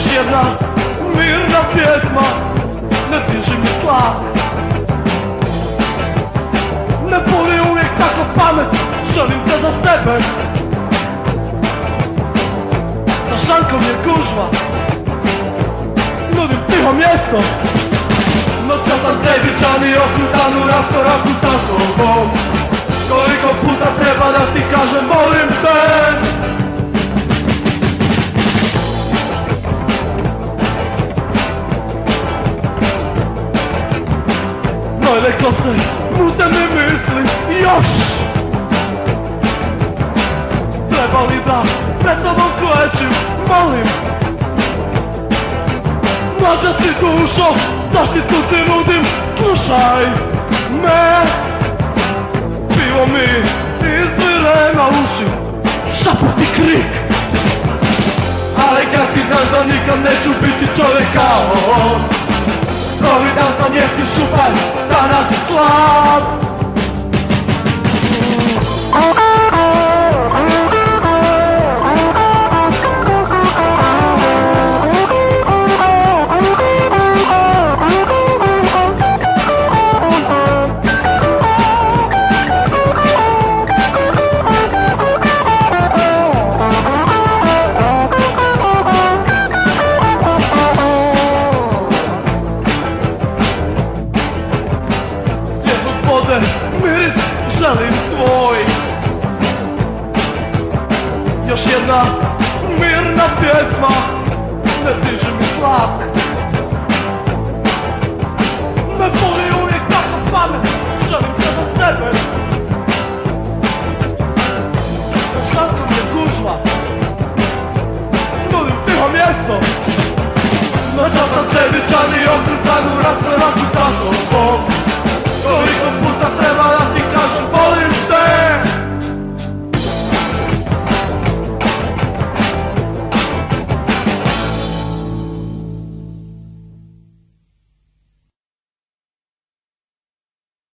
jedna mirna pjesma ne diži mi tlak. Ne boli uvijek tako pamet, želim te za sebe. Za šankom je gužva, nudim tiho mjesto. Noća sam sebičan i okrutan u raskoraku sa sobom. Koliko puta treba da ti kažem volim te. No i reklo se, mute mi misli još. Treba li da pred tobom klečim, molim. Mlađa si dušo, zaštitu ti nudim, slušaj me. Pivo mi izvire na uši, šaput i krik. Ali kad ti znaš da nikad neću biti čovjek kao on. Koji dan sam jeftin šupar, danak slab. Miris želim tvoj. Još jedna mirna pjesma ne diži mi tlak.